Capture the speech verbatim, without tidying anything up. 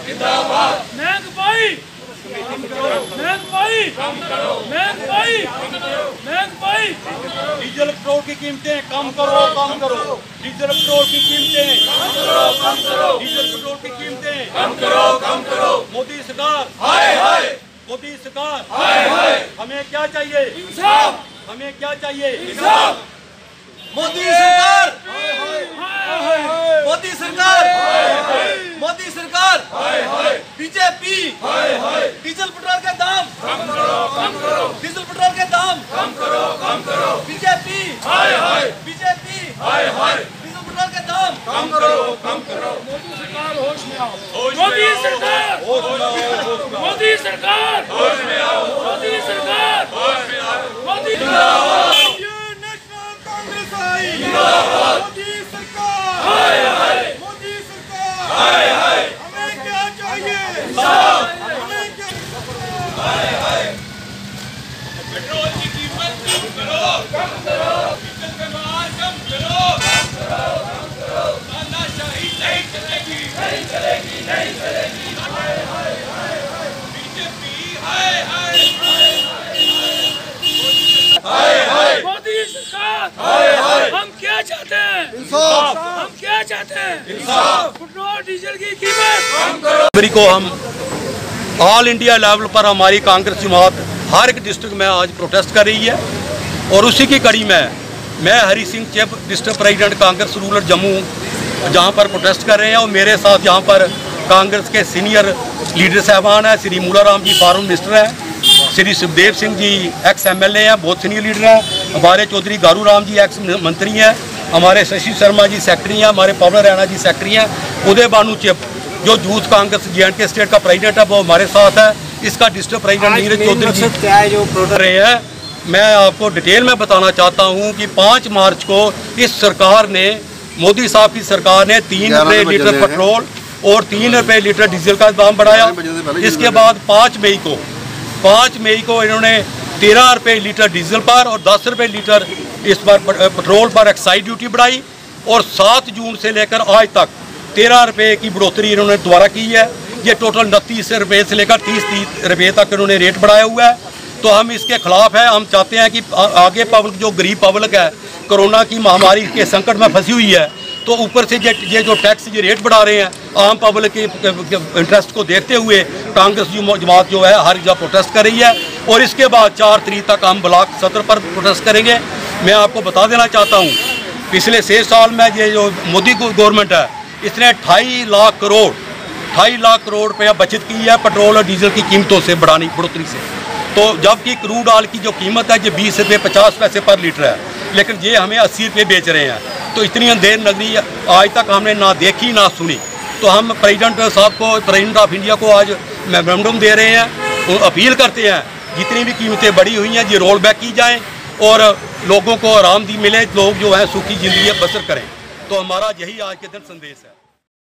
जिंदाबाद। महंगाई महंगाई महंगाई महंगाई। डीजल पेट्रोल की कीमतें कम करो कम करो। डीजल पेट्रोल की कीमतें कम करो कम करो। डीजल पेट्रोल की कीमतें कम करो कम करो। मोदी सरकार हाय हाय। मोदी सरकार हाय हाय। हमें क्या चाहिए? इंसाफ। हमें क्या चाहिए? इंसाफ। मोदी सरकार मोदी सरकार मोदी सरकार बीजेपी डीजल पेट्रोल के दाम कम करो कम करो। डीजल पेट्रोल के दाम कम करो कम करो। बीजेपी बीजेपी डीजल पेट्रोल के दाम कम करो कम करो। मोदी सरकार होश में आओ। मोदी सरकार मोदी सरकार होश में आओ। मोदी सरकार होश में आओ। मोदी जिंदाबाद। मोदी सरकार हाय हाय। मोदी सरकार हाय हाय। हमें क्या चाहिए? इंसाफ। हमें क्या हाय हाय। पेट्रोल की कीमत कम करो कम करो। डीजल का भाव कम करो कम करो कम करो। तानाशाही नहीं चलेगी नहीं चलेगी नहीं चलेगी। हाय हाय हाय हाय। बीजेपी हाय हाय हाय हाय। मोदी सरकार हाय हाय। हम क्या चाहते हैं? इंसाफ। हम क्या चाहते हैं? इंसाफ। पेट्रोल डीजल की कीमत कम करो। जनवरी को हम ऑल इंडिया लेवल पर हमारी कांग्रेस जमात हर एक डिस्ट्रिक्ट में आज प्रोटेस्ट कर रही है और उसी की कड़ी में मैं Hari Singh Chib district president Congress rural Jammu जहां पर प्रोटेस्ट कर रहे हैं और मेरे साथ यहां पर कांग्रेस के सीनियर लीडर साहबान हैं। श्री मूलाराम जी फॉरेन मिनिस्टर हैं, Shri Sukhdev Singh ji ex M L A हैं, बहुत सीनियर लीडर हैं। हमारे चौधरी गारू राम जी एक्स मंत्री हैं, हमारे शशि शर्मा जी सेक्रेटरी हैं, हमारे पवन रैना जी सेक्रेटरी हैं। उदय बानू चिप जो youth Congress J and K state का प्रेसिडेंट है वो हमारे साथ है। इसका डिस्ट्रिक्ट प्रेसिडेंट नीरज चौधरी जी क्या है जो कर रहे हैं। मैं आपको डिटेल में बताना चाहता हूं कि पाँच मार्च को इस सरकार ने, मोदी साहब की सरकार ने तीन रुपये लीटर पेट्रोल और तीन रुपये लीटर डीजल का दाम बढ़ाया। इसके बाद पाँच मई को पाँच मई को इन्होंने तेरह रुपये लीटर डीजल पर और दस रुपये लीटर इस पर पेट्रोल पर एक्साइज ड्यूटी बढ़ाई और सात जून से लेकर आज तक तेरह रुपये की बढ़ोतरी इन्होंने दोबारा की है। ये टोटल उनतीस रुपये से लेकर तीस तीस रुपये तक इन्होंने रेट बढ़ाया हुआ है। तो हम इसके खिलाफ हैं। हम चाहते हैं कि आगे पब्लिक जो गरीब पब्लिक है कोरोना की महामारी के संकट में फंसी हुई है, तो ऊपर से ये जो टैक्स ये रेट बढ़ा रहे हैं आम पब्लिक के इंटरेस्ट को देखते हुए कांग्रेस जमात जो है हर जगह प्रोटेस्ट कर रही है और इसके बाद चार तारीख तक हम ब्लॉक सत्र पर प्रोटेस्ट करेंगे। मैं आपको बता देना चाहता हूँ पिछले छः साल में ये जो मोदी गवर्नमेंट है इसने ढाई लाख करोड़ ढाई लाख करोड़ रुपया बचत की है पेट्रोल और डीजल की कीमतों से बढ़ानी बढ़ोतरी से। तो जबकि क्रूड ऑयल की जो कीमत है ये बीस रुपये पचास पैसे पर लीटर है, लेकिन ये हमें अस्सी रुपये बेच रहे हैं। तो इतनी अंधेर नगरी आज तक हमने ना देखी ना सुनी। तो हम प्रेसिडेंट साहब को, प्रेसिडेंट ऑफ इंडिया को आज मेमोरेंडम दे रहे हैं, अपील करते हैं जितनी भी कीमतें बढ़ी हुई हैं ये रोल बैक की जाएँ और लोगों को आरामदी मिले, लोग जो है सुखी ज़िंदगी बसर करें। तो हमारा यही आज के दिन संदेश है।